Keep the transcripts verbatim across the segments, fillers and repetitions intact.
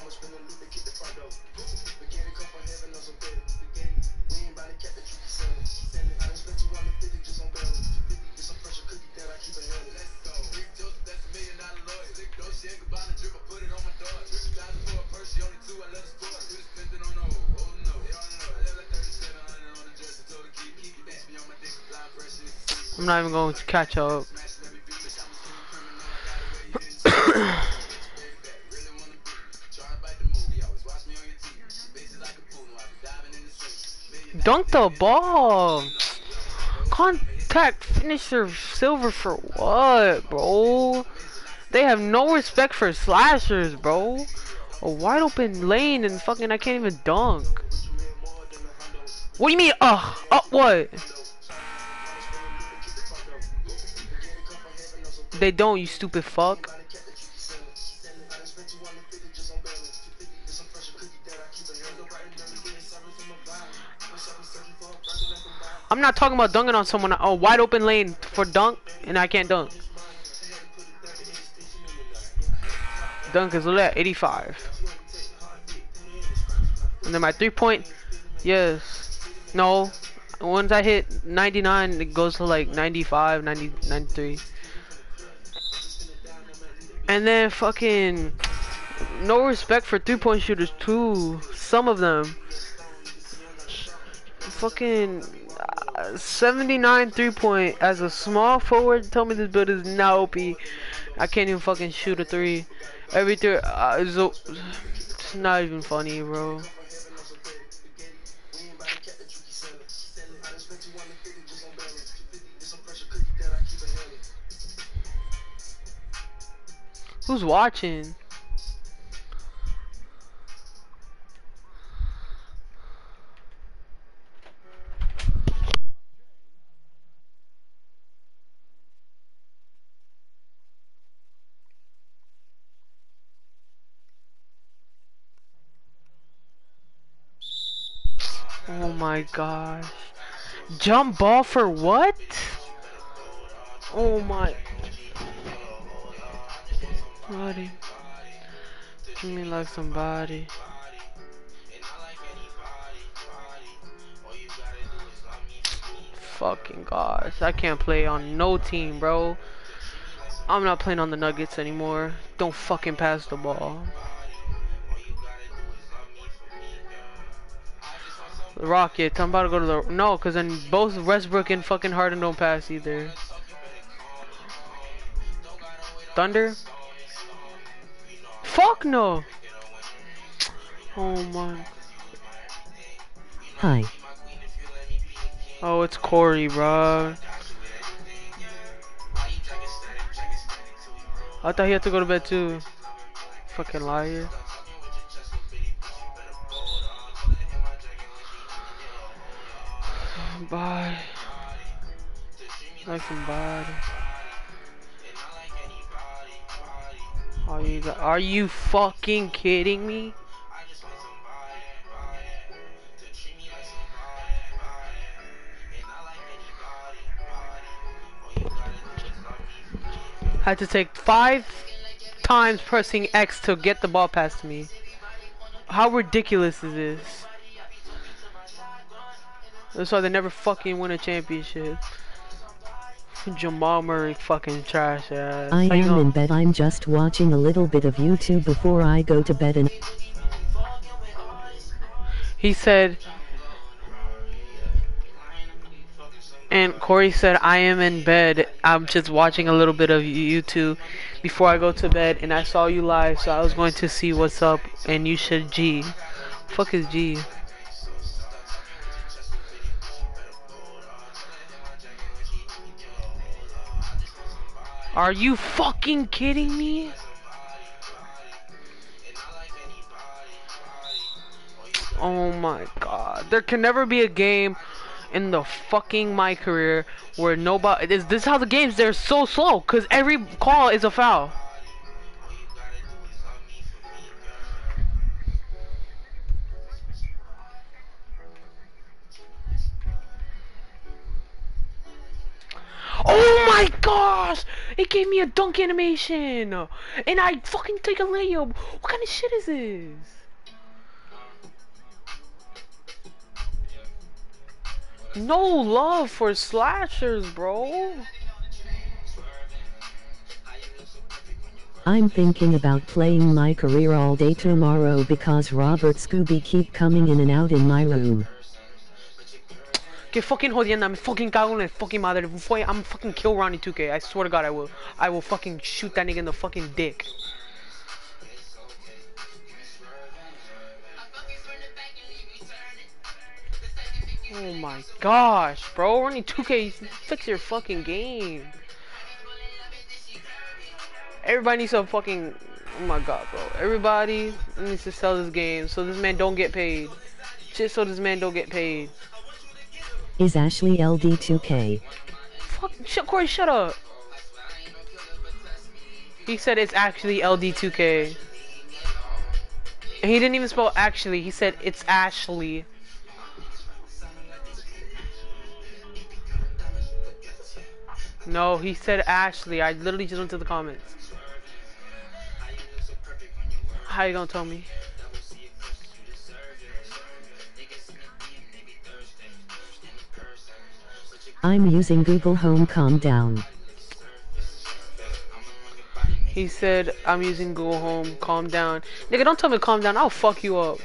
I'm not even going to catch up. Dunk the ball. Contact finisher silver for what, bro? They have no respect for slashers, bro. A wide open lane and fucking I can't even dunk. What do you mean? Ugh. Uh, what? They don't, you stupid fuck. I'm not talking about dunking on someone. A wide open lane for dunk, and I can't dunk. Dunk is at eighty-five. And then my three point, yes. No. Once I hit ninety-nine, it goes to like ninety-five, ninety, ninety-three. And then fucking no respect for three point shooters too. Some of them. Fucking uh, seventy-nine three point as a small forward. Tell me this build is not O P. I can't even fucking shoot a three. Every three uh, is a, it's not even funny, bro. Who's watching? Oh my gosh. Jump ball for what? Oh my. Buddy. Treat me like somebody. Fucking gosh. I can't play on no team, bro. I'm not playing on the Nuggets anymore. Don't fucking pass the ball. The Rockets. I'm about to go to the... No, because then both Westbrook and fucking Harden don't pass either. Thunder? Fuck no! Oh my... Hi. Oh, it's Corey, bro. I thought he had to go to bed too. Fucking liar. Bye. Like somebody. Are you, are you fucking kidding me? Had to take five times pressing X to get the ball past me. How ridiculous is this? That's why they never fucking win a championship. Jamal Murray fucking trash ass. I am in bed. I'm just watching a little bit of YouTube before I go to bed and... He said... And Corey said, I am in bed. I'm just watching a little bit of YouTube before I go to bed. And I saw you live, so I was going to see what's up. And you should G. Fuck is G? Are you fucking kidding me? Oh my god. There can never be a game in the fucking my career where nobody... This, this is how the games, they're so slow. Because every call is a foul. Oh my gosh! It gave me a dunk animation, and I fucking take a layup. What kind of shit is this? No love for slashers, bro. I'm thinking about playing my career all day tomorrow because Robert Scooby keep coming in and out in my room. Que fucking jodienda, me fucking cago en la fucking madre. I'm fucking kill Ronnie two K. I swear to God, I will. I will fucking shoot that nigga in the fucking dick. Oh my gosh, bro. Ronnie two K, fix your fucking game. Everybody needs to fucking... Oh my god, bro. Everybody needs to sell this game so this man don't get paid. Just so this man don't get paid. Is Ashley L D two K? Fuck, shut, Corey, shut up. He said it's actually L D two K. And he didn't even spell actually. He said it's Ashley. No, he said Ashley. I literally just went to the comments. How you gonna tell me? I'm using Google Home. Calm down. He said I'm using Google Home. Calm down. Nigga, don't tell me to calm down. I'll fuck you up.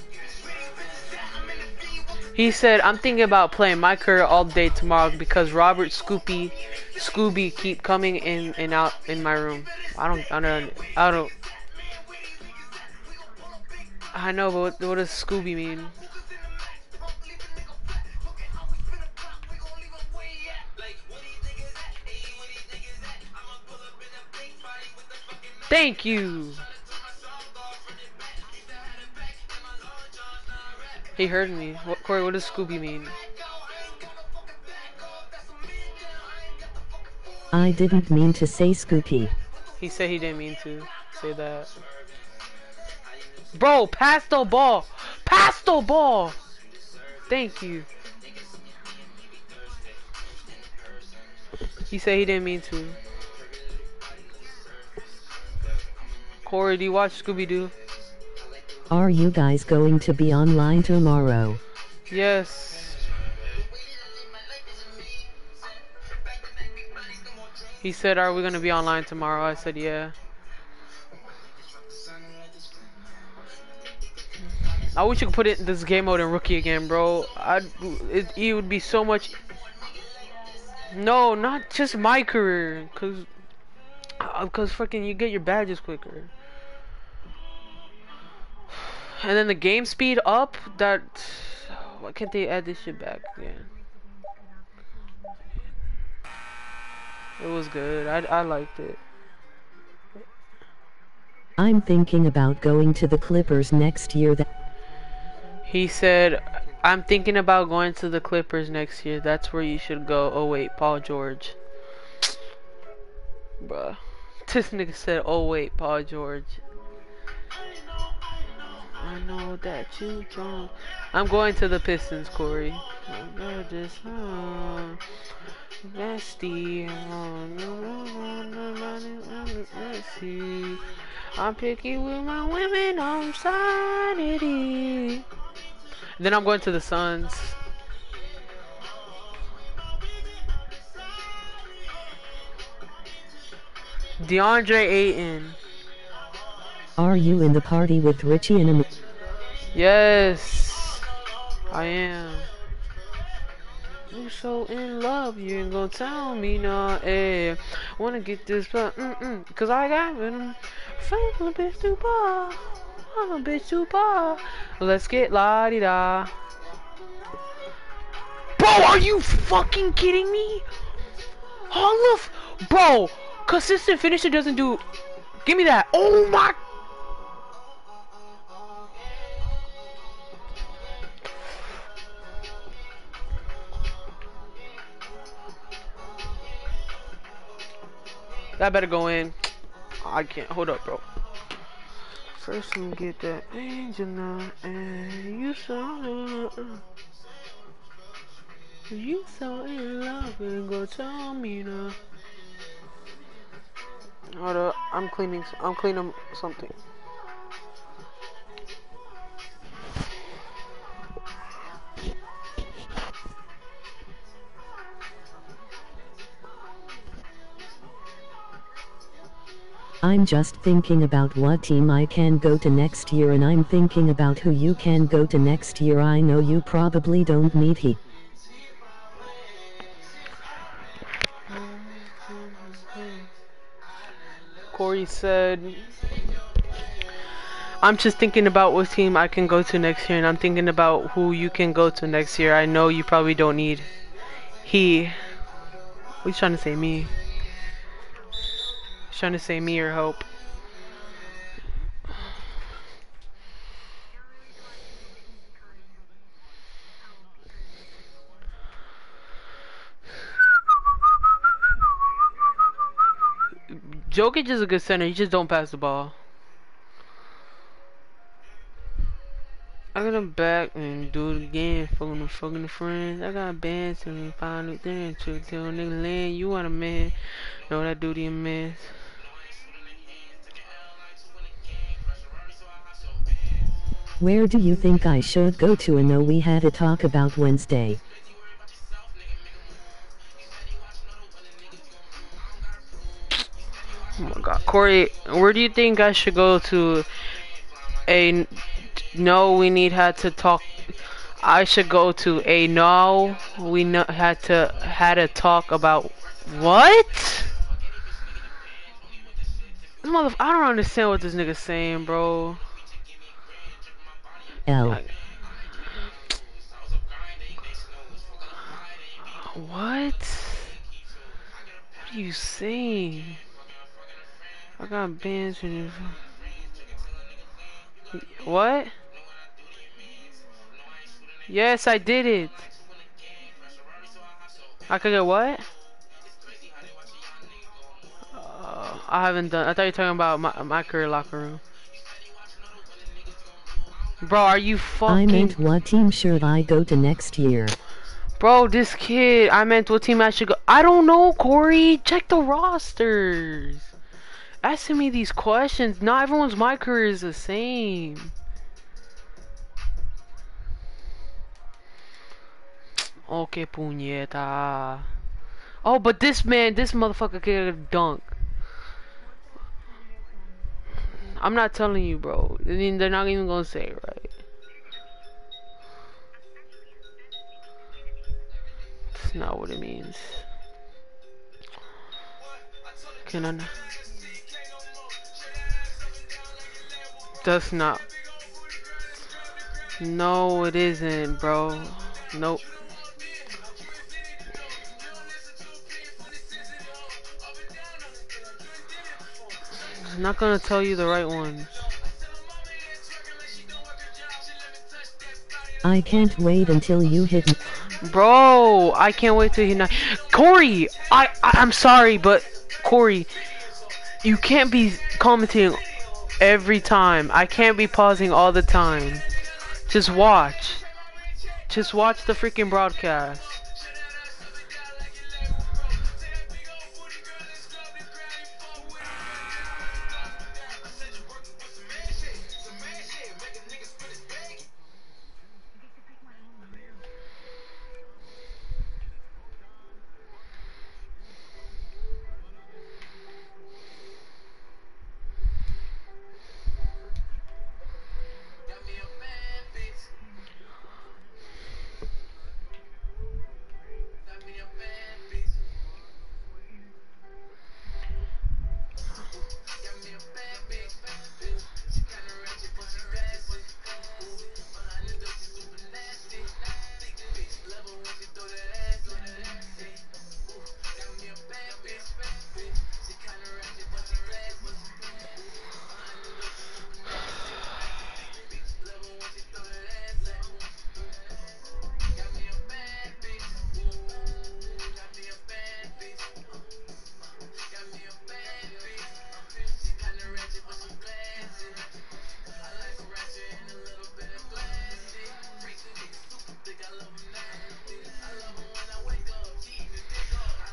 He said I'm thinking about playing my career all day tomorrow because Robert Scoopy Scooby keep coming in and out in my room. I don't I don't I don't I know, but what, what does Scooby mean? Thank you. He heard me. What, Corey, what does Scooby mean? I didn't mean to say Scoopy. He said he didn't mean to say that. Bro, pass the ball. Pass the ball. Thank you. He said he didn't mean to. Corey, do you watch Scooby-Doo? Are you guys going to be online tomorrow? Yes. He said, are we going to be online tomorrow? I said, yeah. I wish you could put it this game mode in rookie again, bro. I'd, it, it would be so much... No, not just my career. Because... Because fucking you get your badges quicker. And then the game speed up, that... Why can't they add this shit back again? It was good. I, I liked it. I'm thinking about going to the Clippers next year. That He said, I'm thinking about going to the Clippers next year. That's where you should go. Oh wait, Paul George. Bruh. This nigga said, oh wait, Paul George. I know that you drunk. I'm going to the Pistons, Corey. I'm just, uh, nasty. I'm picky with my women on sanity. Then I'm going to the Suns. DeAndre Ayton. Are you in the party with Richie and Am? Yes, I am. You so in love, you ain't gonna tell me no, eh? Wanna get this, but mm mm, cause I got them. I'm a bitch too far. I'm a bitch too far. Let's get la di da. Bro, are you fucking kidding me? All of, bro, consistent finisher doesn't do. Give me that. Oh my. That better go in. I can't. Hold up, bro. First, let me get that angel now. And you so, you so in love and go tell me now. Hold up, I'm cleaning. I'm cleaning something. I'm just thinking about what team I can go to next year, and I'm thinking about who you can go to next year. I know you probably don't need he. Corey said, I'm just thinking about what team I can go to next year, and I'm thinking about who you can go to next year. I know you probably don't need he. He's trying to say me. He's trying to say me or Hope. Jokic is a good center. He just don't pass the ball. I got him back and do it again. Fucking the fucking the friends. I got bands and find new things. To tell nigga land, you want a man. Know that duty a mess. Where do you think I should go to? I know we had a talk about Wednesday. Oh my god. Corey, where do you think I should go to? A no, we need had to talk. I should go to a no. We no, had to had to talk about what? This mother, I don't understand what this nigga's saying, bro. L. I, what? What are you saying? I got bands in it. What? Yes, I did it. I could get what? Uh, I haven't done. I thought you were talking about my my career locker room. Bro, are you fucking? I meant what team should I go to next year? Bro, this kid. I meant what team I should go. I don't know, Corey. Check the rosters. Asking me these questions. Not everyone's my career is the same. Okay, puñeta. Oh, but this man, this motherfucker can dunk. I'm not telling you, bro. I mean, they're not even gonna say it, right? That's not what it means. Can I? That's not. No, it isn't, bro. Nope. I'm not gonna tell you the right one. I can't wait until you hit me. Bro, I can't wait till he not. Corey, I, I I'm sorry, but Corey, you can't be commenting every time. I can't be pausing all the time. Just watch. Just watch the freaking broadcast.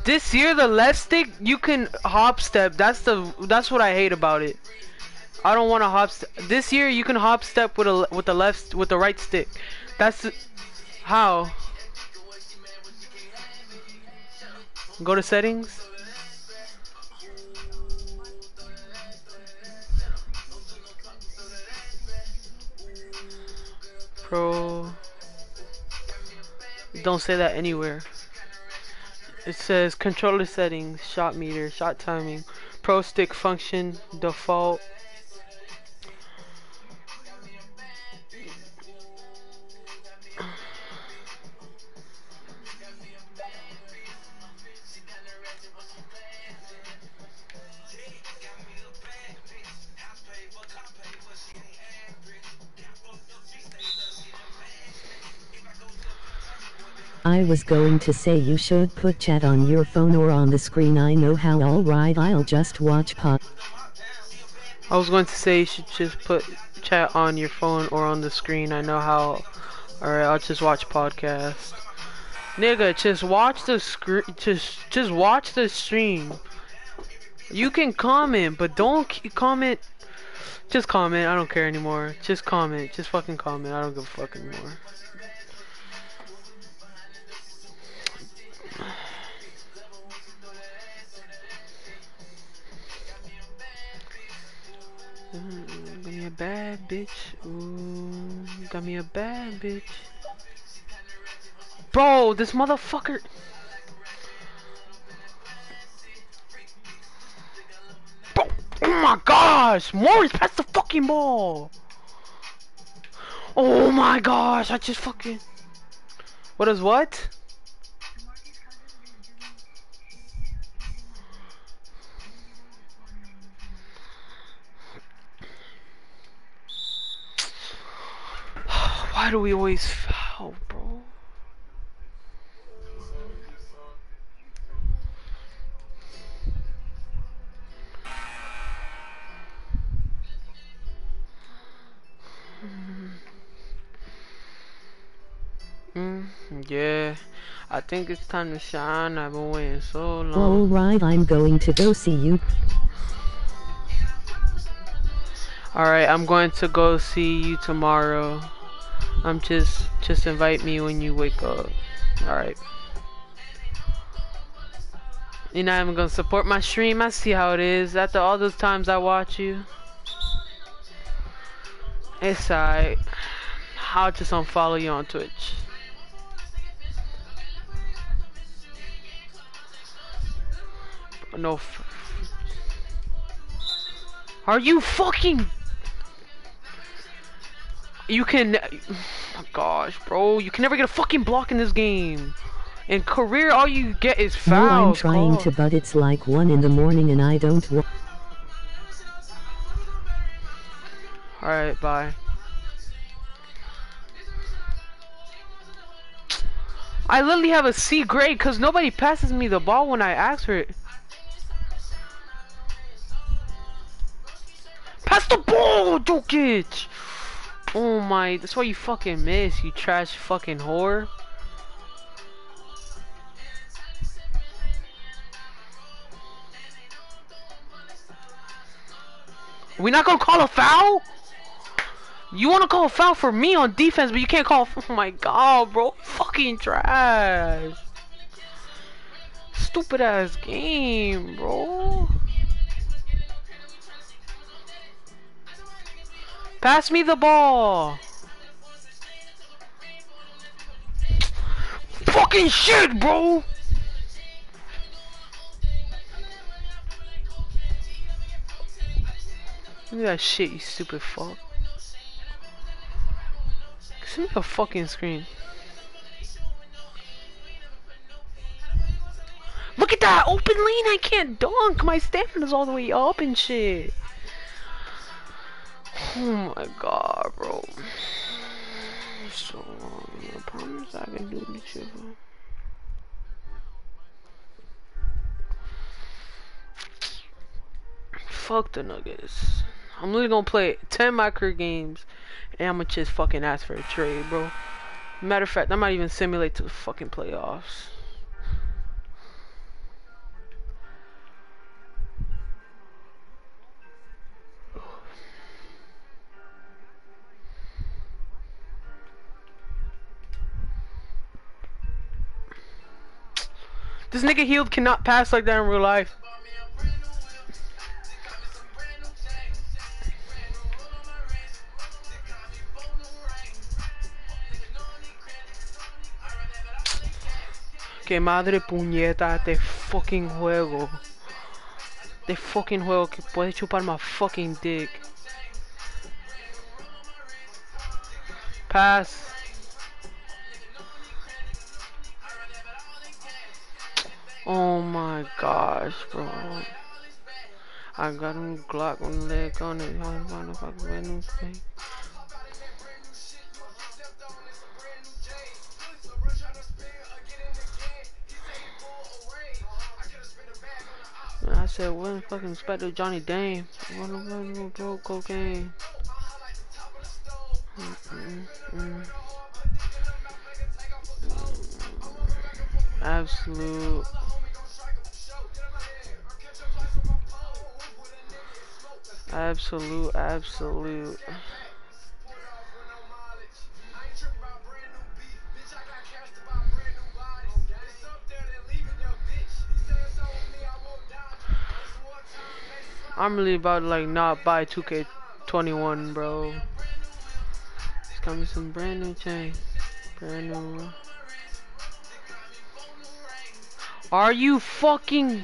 This year, the left stick, you can hop step. That's the that's what I hate about it. I don't want to hop step. This year, you can hop step with a with the left with the right stick. That's the, how. Go to settings. Pro. Don't say that anywhere. It says controller settings, shot meter, shot timing, pro stick function, default. I was going to say you should put chat on your phone or on the screen. I know how. Alright, I'll just watch pod. I was going to say you should just put chat on your phone or on the screen. I know how. Alright, I'll just watch podcast. Nigga, just watch the screen. Just, just watch the stream. You can comment, but don't comment. Just comment. I don't care anymore. Just comment. Just fucking comment. I don't give a fuck anymore. Mm, got me a bad bitch. Ooh, got me a bad bitch. Bro, this motherfucker. Bro, oh my gosh. Morris, pass the fucking ball. Oh my gosh, I just fucking. What is what? Why do we always foul, bro? Mm, yeah, I think it's time to shine. I've been waiting so long. Alright, I'm going to go see you. Alright, I'm going to go see you tomorrow. I'm just, just invite me when you wake up. Alright. You're not even gonna support my stream? I see how it is. After all those times I watch you. It's alright. I'll just unfollow you on Twitch. No. F Are you fucking? You can. Oh my gosh, bro. You can never get a fucking block in this game. In career, all you get is fouls. No, I'm trying God. to, but it's like one in the morning and I don't want. Alright, bye. I literally have a C grade because nobody passes me the ball when I ask for it. Pass the ball, Jokic! Oh my, that's why you fucking miss, you trash fucking whore. We not gonna call a foul? You wanna call a foul for me on defense, but you can't call. Oh my god, bro. Fucking trash. Stupid ass game, bro. Pass me the ball. Fucking shit, bro. Look at that shit, you stupid fuck. Send me a fucking screen. Look at that open lane, I can't dunk. My stamina's all the way up and shit. Oh my god, bro. So long. I promise I can do this shit, bro. Fuck the Nuggets. I'm literally gonna play ten micro games and I'm gonna just fucking ask for a trade, bro. Matter of fact, I might even simulate to the fucking playoffs. This nigga healed cannot pass like that in real life. Que madre puñeta este fucking juego. Este fucking juego que puede chupar my fucking dick. Pass. Oh my gosh, bro. I got a Glock on the leg on it. How the fuck random thing? I said, when fucking Inspector Johnny Dame? What the fuck, cocaine? Mm -mm -mm. Absolute. Absolute, absolute. I'm really about to like not buy two K twenty-one, bro. It's got me some brand new chain. Brand new. Are you fucking...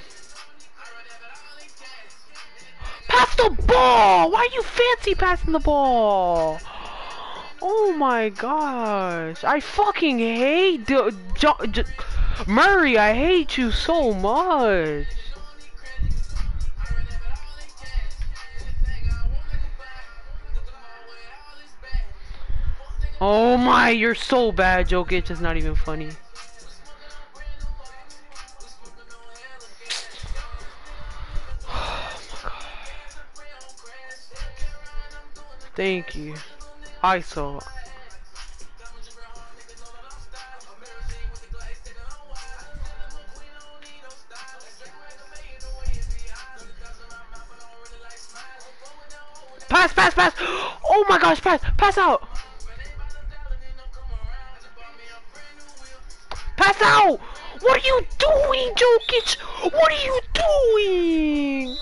Pass the ball! Why are you fancy passing the ball? Oh my gosh. I fucking hate the, jo, jo, Murray, I hate you so much. Oh my, you're so bad, Jokic. It's not even funny. Oh my god. Thank you. I saw. Pass, pass, pass! Oh my gosh, pass! Pass out! Pass out! What are you doing, Jokic? What are you doing?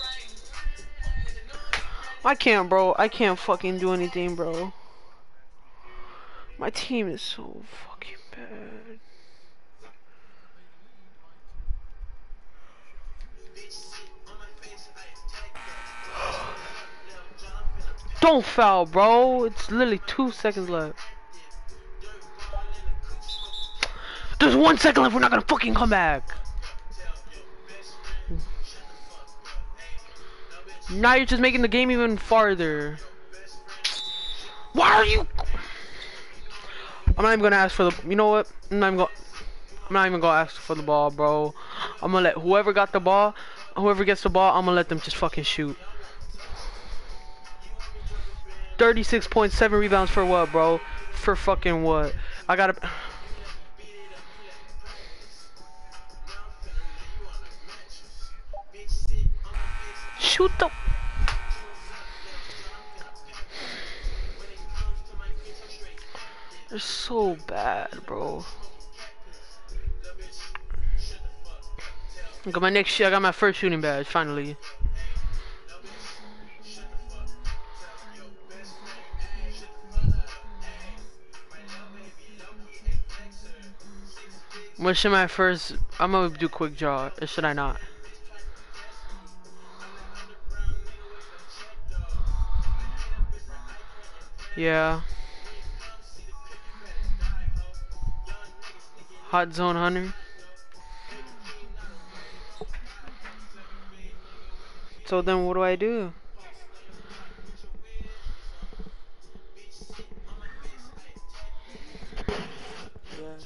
I can't, bro. I can't fucking do anything, bro. My team is so fucking bad. Don't foul, bro. It's literally two seconds left. There's one second left. We're not gonna fucking come back. Now you're just making the game even farther. Why are you? I'm not even gonna ask for the. You know what? I'm not even gonna. I'm not even gonna ask for the ball, bro. I'm gonna let whoever got the ball, whoever gets the ball, I'm gonna let them just fucking shoot. thirty-six point seven rebounds for what, bro? For fucking what? I gotta. Shoot the. They're so bad, bro. I got my next shit. I got my first shooting badge finally. What should my first? I'm gonna do quick draw, or should I not? Yeah. Hot zone hunter. So then what do I do? Yes.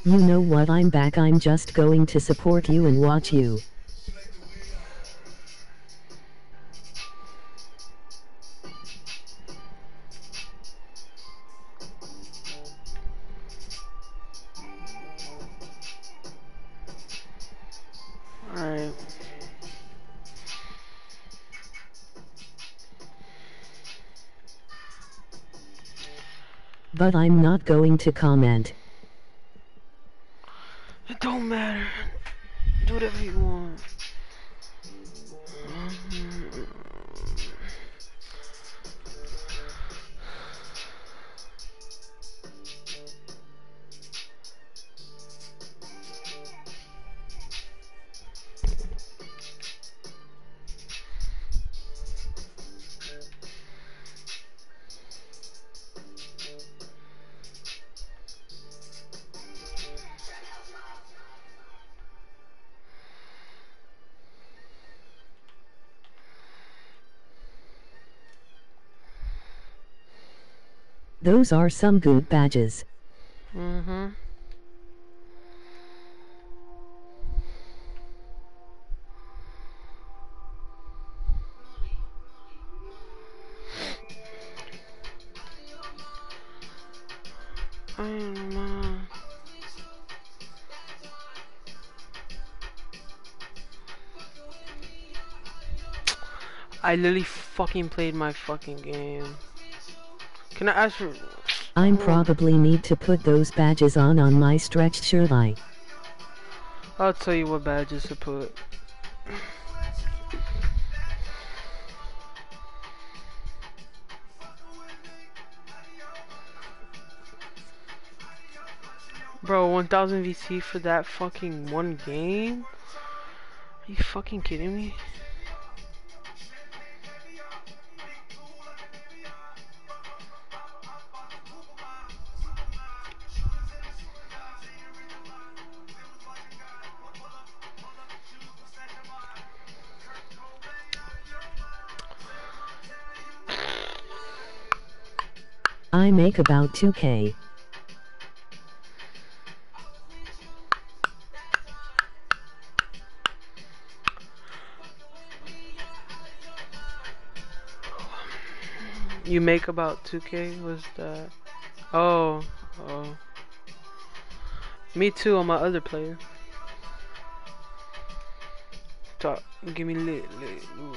You know what, I'm back. I'm just going to support you and watch you. Alright. But I'm not going to comment. It don't matter. Do whatever you want. Those are some good badges. Mm-hmm. I'm, uh... I literally fucking played my fucking game. Can I ask for... I'm Oh. probably need to put those badges on on my stretched Shirley. I'll tell you what badges to put. Bro, one thousand V C for that fucking one game? Are you fucking kidding me? I make about two K. You make about two K? Was that? Oh, oh. Me too on my other player. Talk, give me lit, lit. Ooh.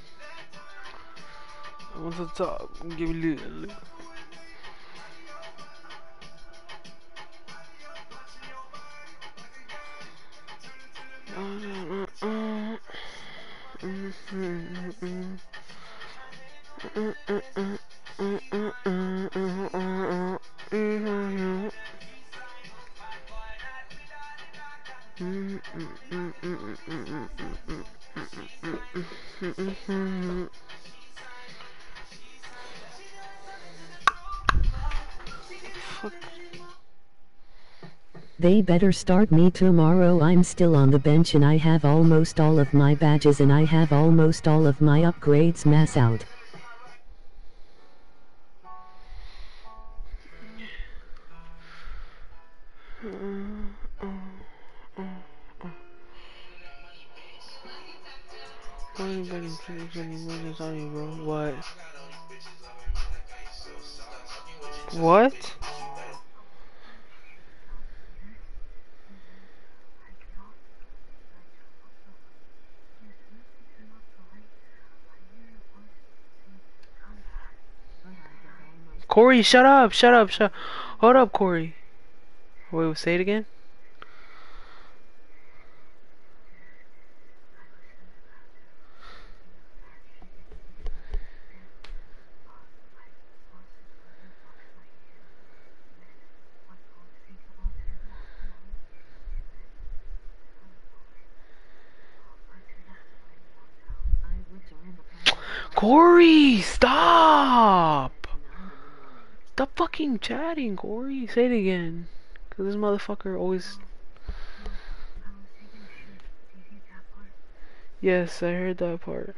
I want to talk, give me lit, lit. Fuck. They better start me tomorrow. I'm still on the bench and I have almost all of my badges and I have almost all of my upgrades mass out. What? What? Corey, shut up, shut up, shut up. Hold up, Corey. Wait, say it again? Corey, stop! Stop fucking chatting, Corey. Say it again. Cause this motherfucker always... Yes, I heard that part.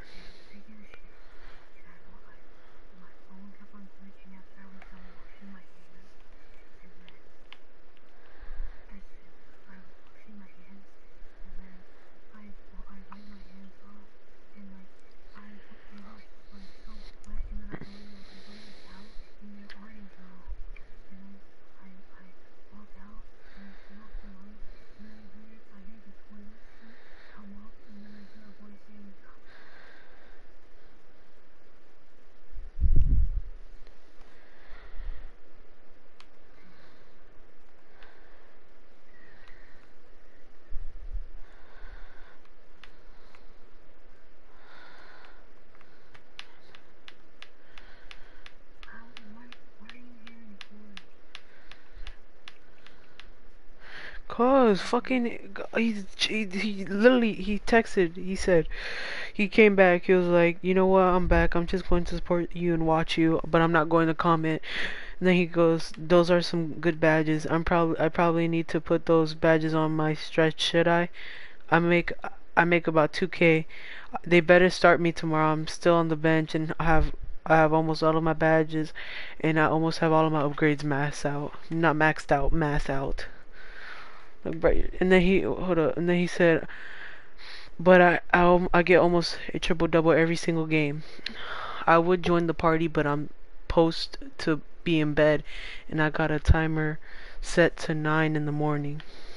Cause fucking he, he he literally he texted. He said he came back. He was like, you know what? I'm back. I'm just going to support you and watch you, but I'm not going to comment. And then he goes, those are some good badges. I'm probably I probably need to put those badges on my stretch. Should I? I make I make about two K. They better start me tomorrow. I'm still on the bench and I have I have almost all of my badges, and I almost have all of my upgrades maxed out. Not maxed out, mass out. Like, right. And then he hold up. And then he said, but I I I get almost a triple double every single game. I would join the party, but I'm post to be in bed, and I got a timer set to nine in the morning.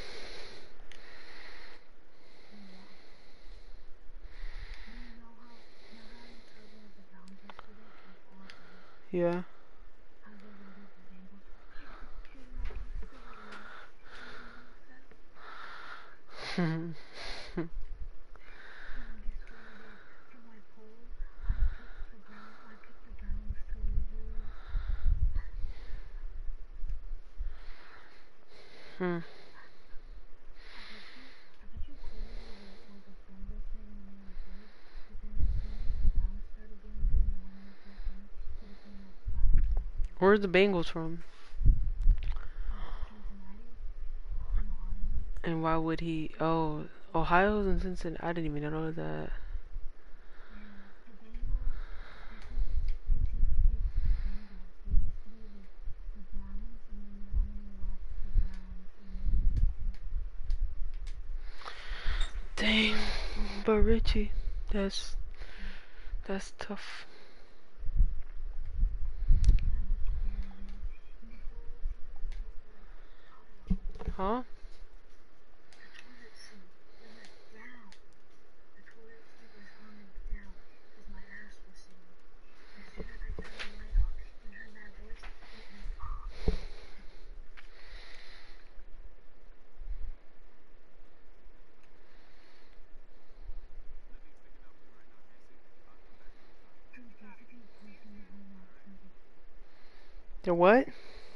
Yeah. Hmm. Where's the Bengals from? And why would he? Oh, Ohio's and Cincinnati. I didn't even know that. Dang, but Richie, that's that's tough. Huh? The what?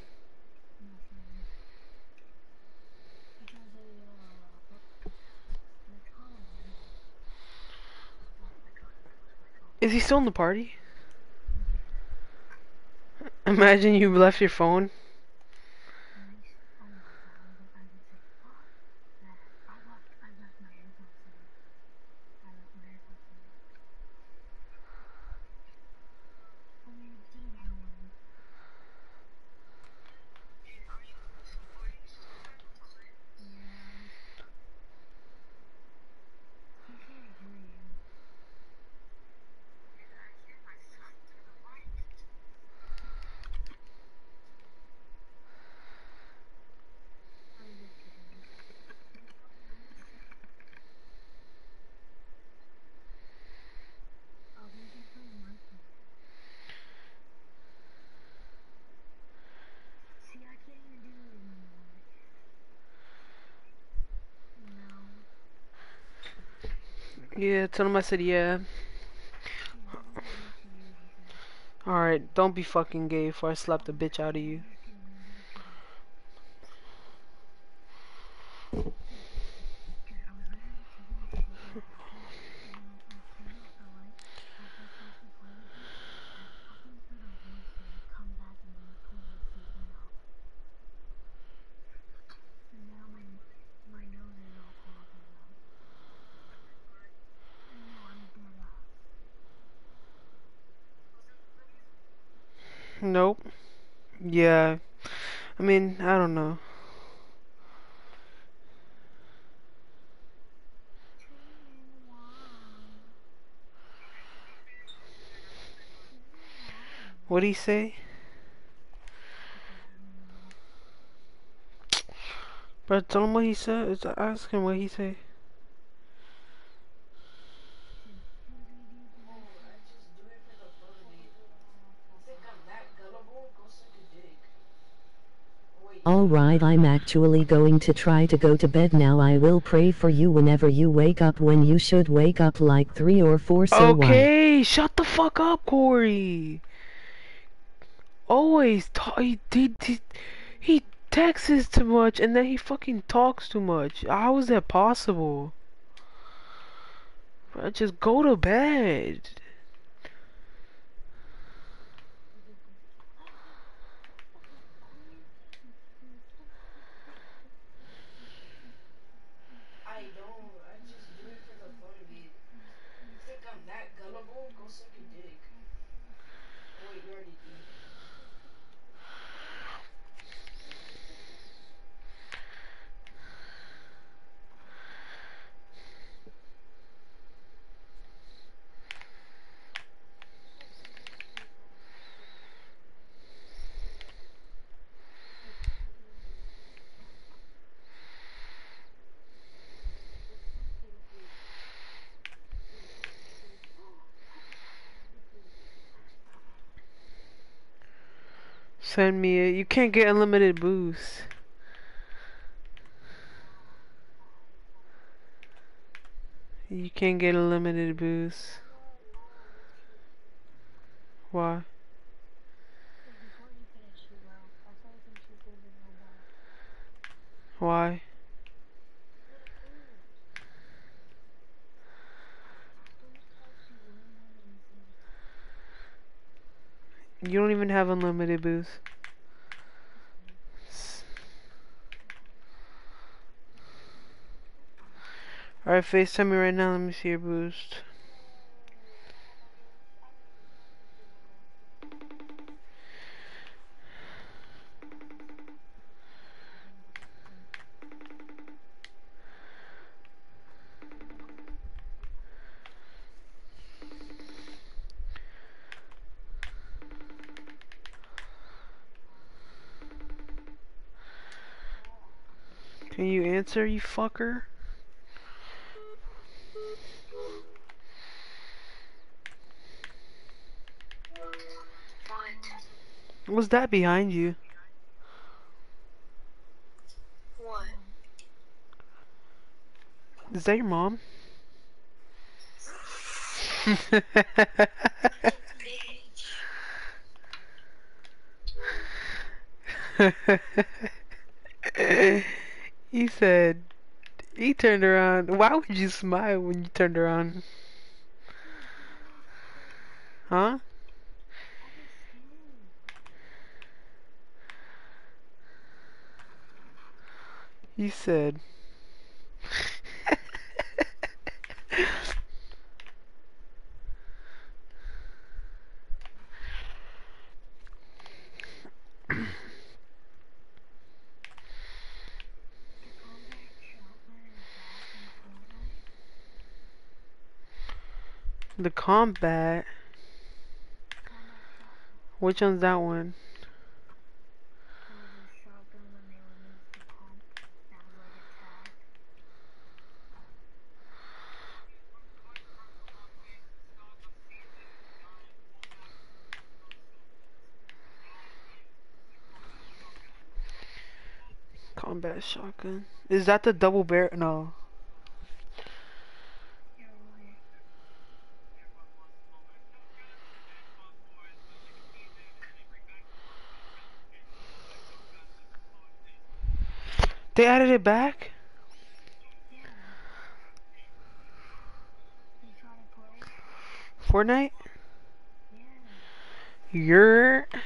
Is he still in the party? Imagine you left your phone. Yeah, tell him I said yeah. Alright, don't be fucking gay before I slap the bitch out of you. Nope. Yeah. I mean, I don't know. What'd he say? Bro, tell him what he said. Just ask him what he say. Alright, I'm actually going to try to go to bed now. I will pray for you whenever you wake up, when you should wake up like three or four, so Okay, why? shut the fuck up, Corey. Always talk. He, he, he, he texts too much and then he fucking talks too much. How is that possible? Bro, just go to bed. I don't. I just do it for the fun of it. You think I'm that gullible? Go suck a dick. Oh wait, you already did. Send me it. You can't get unlimited boost. You can't get unlimited boost. Why? Why? You don't even have unlimited boost. Alright, FaceTime me right now. Let me see your boost. Can you answer, you fucker? What? What's that behind you? What? Is that your mom? He said, he turned around. Why would you smile when you turned around? Huh? He said. The combat. Which one's that one? Combat shotgun. Is that the double barrel? No. They added it back? Fortnite? You're